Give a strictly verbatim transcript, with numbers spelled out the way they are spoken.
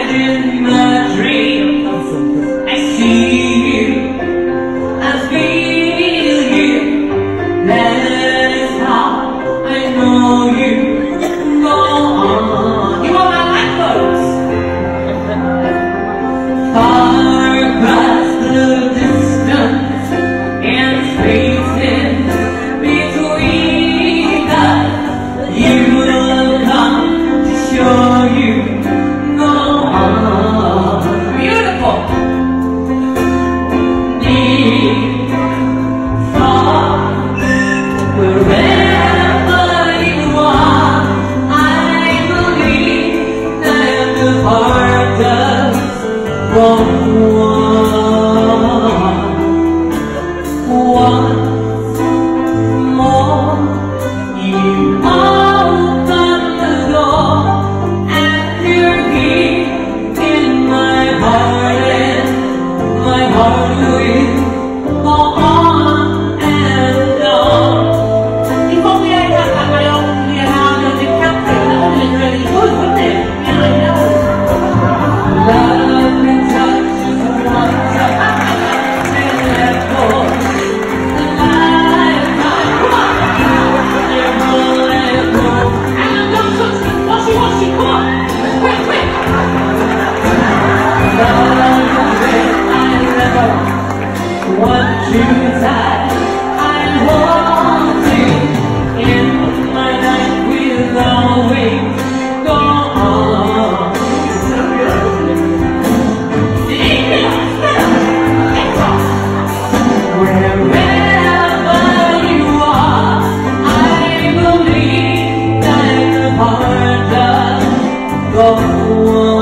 in my dream, I see you, I feel you. That is how I know you. Go on. You are my lifeboats. Far across the distance and spaces between us, you will come to show you. Go on. Beautiful. Deep, far, wherever you are, I believe that the heart does go on. Once more, you open the door, and you're here in my heart, and my heart will go on and on. If only I had that my own Leonardo DiCaprio, that would have been really good, wouldn't it? Yeah, I know. Love and touch is one touch, and let go. The lifetime, never let go. Alan, don't touch me. Washy, washy, come on. Quick, quick. Love is I never want you tight. I want you in my life. Will always go on. Wherever you are, I believe that the heart does go on.